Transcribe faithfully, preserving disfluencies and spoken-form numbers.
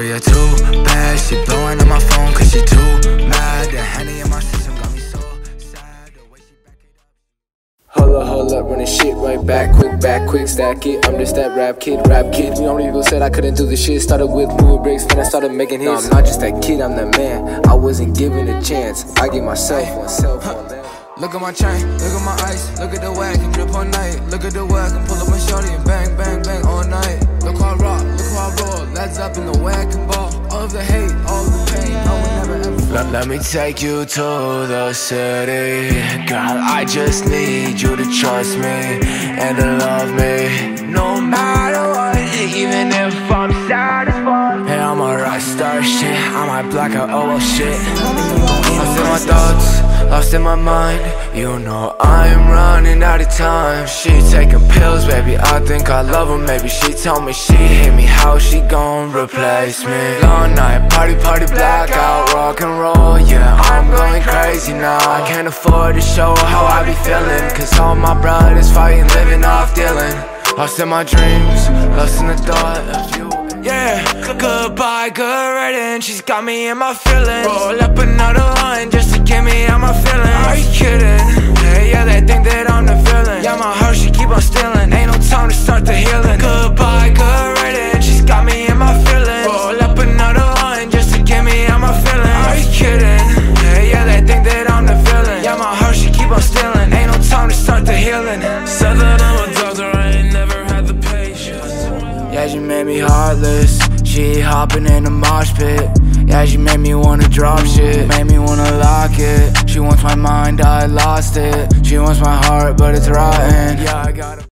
for you too bad. She blowing on my phone cause she too mad. The Henny in my system got me so sad. The way she back it up. Hold up, hold up, running shit right back, quick, back, quick, stack it. I'm just that rap kid, rap kid. You know many people said I couldn't do this shit. Started with moving bricks, then I started making hits. No, I'm not just that kid, I'm that man. I wasn't given a chance. I gave myself one, self one. Look at my chain, look at my ice, look at the way I can drip all night. Look at the way I can pull up my shorty and bang, bang, bang all night. Look how I rock, look how I roll, lads up in the way I can ball. All of the hate, all of the pain, I would never ever fall. Let, let me take you to the city. Girl, I just need you to trust me and to love me, no matter what. Even if I'm sad as fuck, hey, I'm a rock star shit, I might black out, oh well shit. Lost in my thoughts, lost in my mind. You know I'm running out of time. She taking pills, baby, I think I love her. Maybe she told me she hate me, how she gon' replace me? Long night, party, party, blackout, rock and roll, yeah, I'm going crazy now. I can't afford to show how I be feeling, cause all my brothers fighting, living off dealing. Lost in my dreams, lost in the thought of you. Yeah, goodbye, good riddance. She's got me in my feelings. Roll up another line just to get me out my feelings. Are you kidding? Yeah, yeah, they think that I'm the villain. Yeah, my heart, she keep on stealing. Ain't no time to start the healing. Goodbye, good riddance. She's got me in my feelings. Roll up another line just to get me out my feelings. Are you kidding? Yeah, yeah, they think that I'm the villain. Yeah, my heart, she keep on stealing. Ain't no time to start the healing. Said that I'm a doctor, I ain't never had the patience. Yeah, she made me heartless. She hopping in the mosh pit. Yeah, she made me wanna drop shit, made me wanna lock it. She wants my mind, I lost it. She wants my heart, but it's rotten. Yeah, I got it.